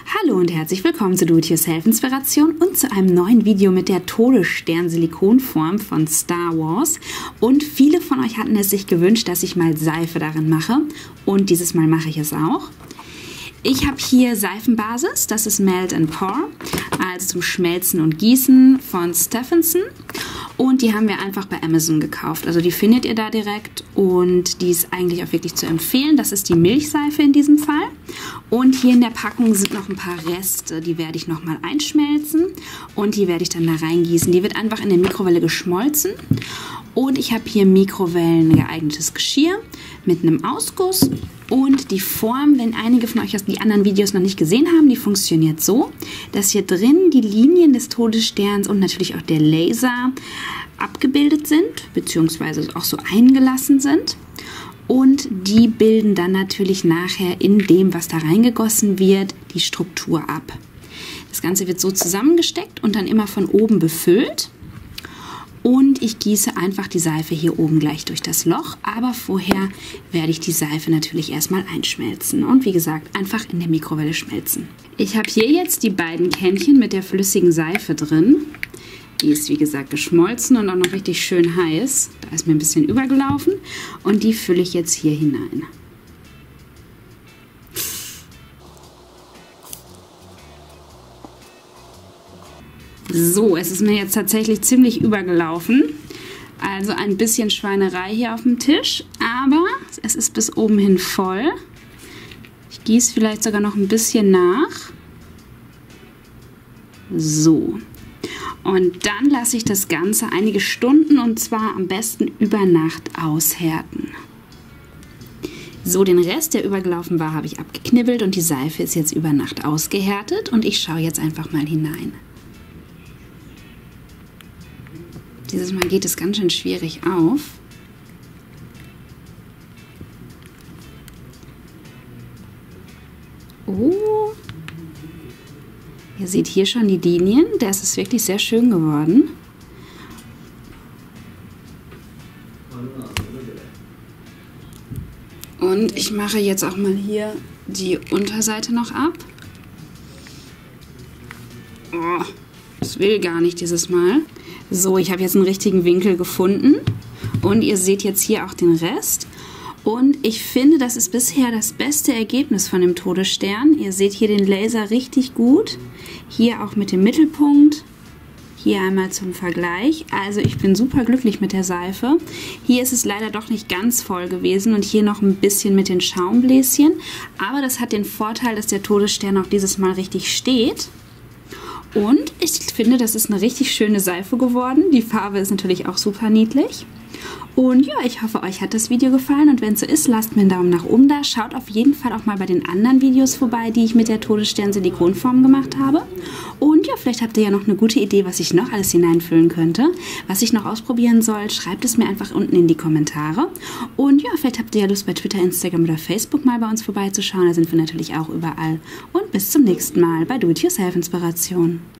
Hallo und herzlich willkommen zu Do-It-Yourself-Inspiration und zu einem neuen Video mit der Todesstern-Silikonform von Star Wars. Und viele von euch hatten es sich gewünscht, dass ich mal Seife darin mache. Und dieses Mal mache ich es auch. Ich habe hier Seifenbasis, das ist Melt and Pour, also zum Schmelzen und Gießen von Stephenson. Und die haben wir einfach bei Amazon gekauft. Also die findet ihr da direkt und die ist eigentlich auch wirklich zu empfehlen. Das ist die Milchseife in diesem Fall. Und hier in der Packung sind noch ein paar Reste. Die werde ich nochmal einschmelzen und die werde ich dann da reingießen. Die wird einfach in der Mikrowelle geschmolzen. Und ich habe hier Mikrowellen geeignetes Geschirr mit einem Ausguss. Und die Form, wenn einige von euch die anderen Videos noch nicht gesehen haben, die funktioniert so, dass hier drin die Linien des Todessterns und natürlich auch der Laser abgebildet sind, beziehungsweise auch so eingelassen sind. Und die bilden dann natürlich nachher in dem, was da reingegossen wird, die Struktur ab. Das Ganze wird so zusammengesteckt und dann immer von oben befüllt. Und ich gieße einfach die Seife hier oben gleich durch das Loch, aber vorher werde ich die Seife natürlich erstmal einschmelzen und wie gesagt einfach in der Mikrowelle schmelzen. Ich habe hier jetzt die beiden Kännchen mit der flüssigen Seife drin. Die ist wie gesagt geschmolzen und auch noch richtig schön heiß. Da ist mir ein bisschen übergelaufen und die fülle ich jetzt hier hinein. So, es ist mir jetzt tatsächlich ziemlich übergelaufen. Also ein bisschen Schweinerei hier auf dem Tisch, aber es ist bis oben hin voll. Ich gieße vielleicht sogar noch ein bisschen nach. So. Und dann lasse ich das Ganze einige Stunden und zwar am besten über Nacht aushärten. So, den Rest, der übergelaufen war, habe ich abgeknibbelt und die Seife ist jetzt über Nacht ausgehärtet und ich schaue jetzt einfach mal hinein. Dieses Mal geht es ganz schön schwierig auf. Oh, ihr seht hier schon die Linien. Das ist wirklich sehr schön geworden. Und ich mache jetzt auch mal hier die Unterseite noch ab. Oh, das will gar nicht dieses Mal. So, ich habe jetzt einen richtigen Winkel gefunden und ihr seht jetzt hier auch den Rest. Und ich finde, das ist bisher das beste Ergebnis von dem Todesstern. Ihr seht hier den Laser richtig gut. Hier auch mit dem Mittelpunkt. Hier einmal zum Vergleich. Also ich bin super glücklich mit der Seife. Hier ist es leider doch nicht ganz voll gewesen und hier noch ein bisschen mit den Schaumbläschen. Aber das hat den Vorteil, dass der Todesstern auch dieses Mal richtig steht. Und ich finde, das ist eine richtig schöne Seife geworden. Die Farbe ist natürlich auch super niedlich. Und ja, ich hoffe, euch hat das Video gefallen und wenn es so ist, lasst mir einen Daumen nach oben da. Schaut auf jeden Fall auch mal bei den anderen Videos vorbei, die ich mit der Todesstern-Silikonform gemacht habe. Und ja, vielleicht habt ihr ja noch eine gute Idee, was ich noch alles hineinfüllen könnte. Was ich noch ausprobieren soll, schreibt es mir einfach unten in die Kommentare. Und ja, vielleicht habt ihr ja Lust, bei Twitter, Instagram oder Facebook mal bei uns vorbeizuschauen. Da sind wir natürlich auch überall. Und bis zum nächsten Mal bei Do-It-Yourself-Inspiration.